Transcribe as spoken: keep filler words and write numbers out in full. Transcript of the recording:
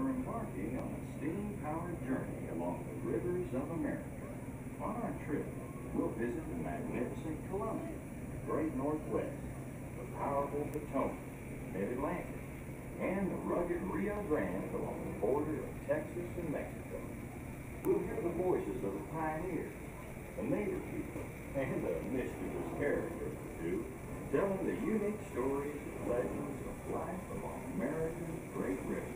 we're embarking on a steam-powered journey along the rivers of America. On our trip, we'll visit the magnificent Columbia, the great Northwest, the powerful Potomac, the Mid-Atlantic, and the rugged Rio Grande along the border of Texas and Mexico. We'll hear the voices of the pioneers, the native people, and the mischievous characters or two, telling the unique stories and legends of life along America's great rivers.